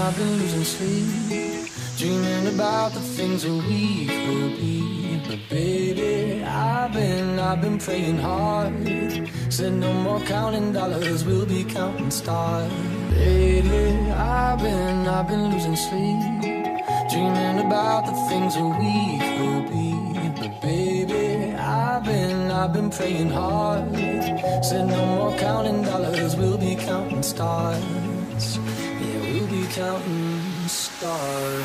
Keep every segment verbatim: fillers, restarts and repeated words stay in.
I've been losing sleep, dreaming about the things that we could be. But baby, I've been, I've been praying hard. Said no more counting dollars, we'll be counting stars. Lately, I've been, I've been losing sleep, dreaming about the things that we could be. But baby, I've been, I've been praying hard. Said no more counting dollars, we'll be counting stars. Yeah, we'll be counting stars.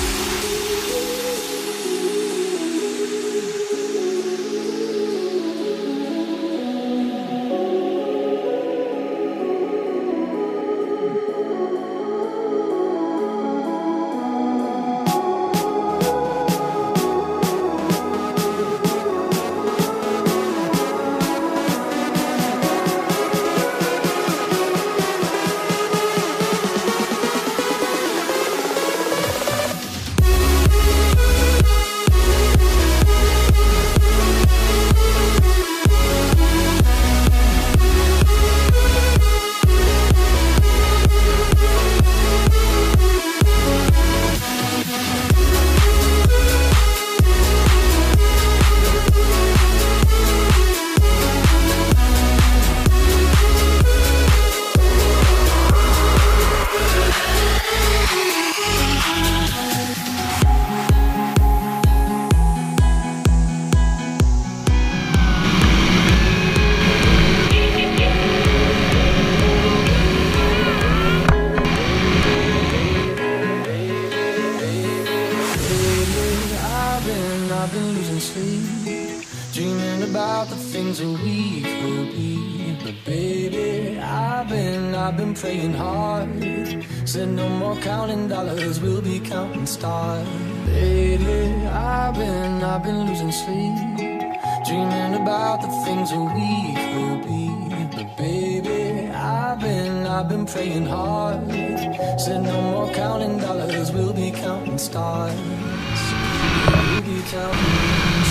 I've been losing sleep, dreaming about the things that we could be. But baby, I've been, I've been praying hard. Said no more counting dollars, we'll be counting stars. Lately, I've been, I've been losing sleep, dreaming about the things that we could be. But baby, I've been, I've been praying hard. Said no more counting dollars, we'll be counting stars. We'll be counting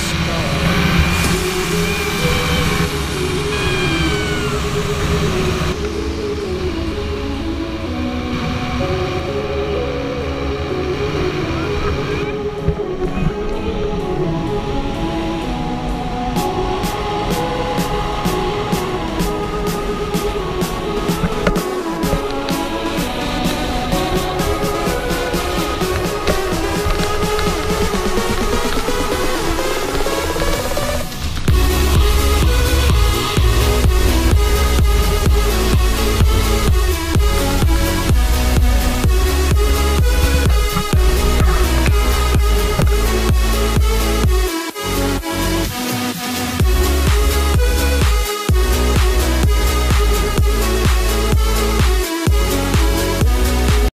stars.